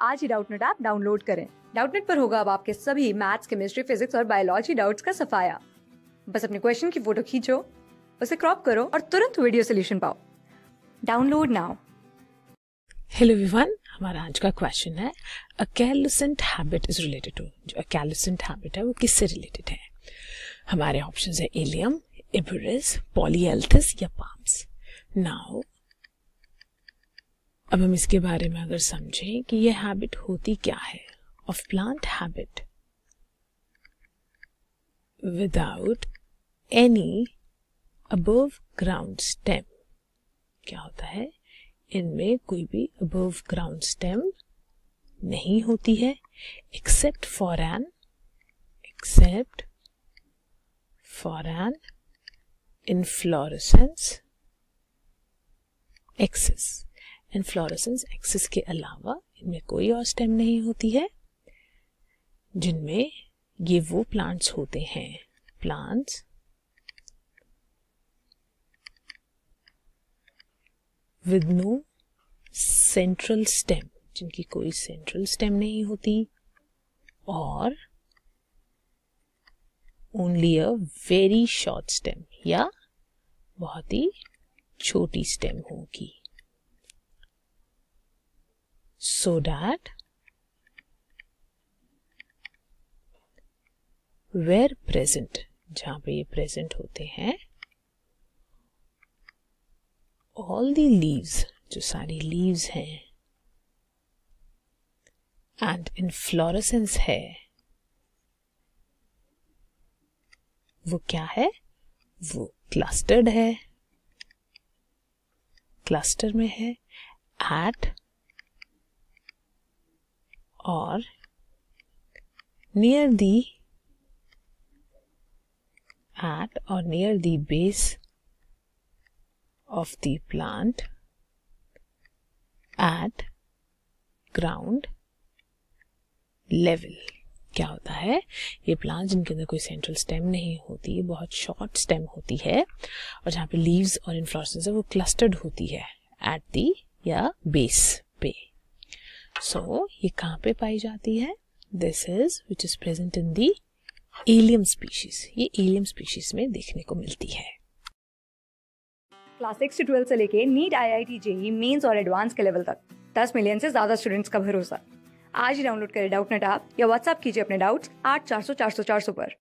आज ही Doubtnet app download करें। डाउटनेट पर होगा अब आपके सभी मैथ्स, केमिस्ट्री, फिजिक्स और बायोलॉजी डाउट्स का सफाया। बस अपने क्वेश्चन की फोटो खींचो, उसे क्रॉप करो और तुरंत वीडियो सोल्यूशन पाओ। Download now. हेलो एवरीवन, हमारा आज का क्वेश्चन है acaulescent habit is related to. जो कैलुसेंट हैबिट है वो किससे रिलेटेड है? हमारे ऑप्शंस है इलियम, इबुरिस, पॉलीएल्थिस या पाम्स। नाउ अब हम इसके बारे में अगर समझें कि ये हैबिट होती क्या है। Of plant habit without any above ground stem. क्या होता है? इनमें कोई भी अबव ग्राउंड स्टेम नहीं होती है except for an inflorescence axis. Inflorescence axis के अलावा इनमें कोई और स्टेम नहीं होती है जिनमें ये वो प्लांट्स होते हैं, plants with no central stem, जिनकी कोई सेंट्रल स्टेम नहीं होती और only a very short stem या बहुत ही छोटी स्टेम होगी। सो दैट वेयर प्रेजेंट, जहां पे ये प्रेजेंट होते हैं, ऑल दी लीव्स, जो सारी लीव्स हैं, एंड इनफ्लोरेसेंस है, वो क्या है? वो क्लस्टर्ड है, क्लस्टर में है एट और near the base of the plant at ground level। क्या होता है? ये प्लांट जिनके अंदर कोई सेंट्रल स्टेम नहीं होती, बहुत शॉर्ट स्टेम होती है और जहाँ पे लीव्स और इन्फ्लोरेसेंस है वो क्लस्टर्ड होती है एट दी या बेस पे। सो ये कहाँ पे पाई जाती है? This is which is present in the allium species. ये एलियम स्पीशीज में देखने को मिलती है। क्लास 6 से 12 से लेके नीट, IIT, जेईई मेंस और एडवांस के लेवल तक 10 मिलियन से ज्यादा स्टूडेंट्स का भरोसा। आज ही डाउनलोड करें डाउटनेट ऐप या व्हाट्सएप कीजिए अपने डाउट्स 8400 400 400 पर।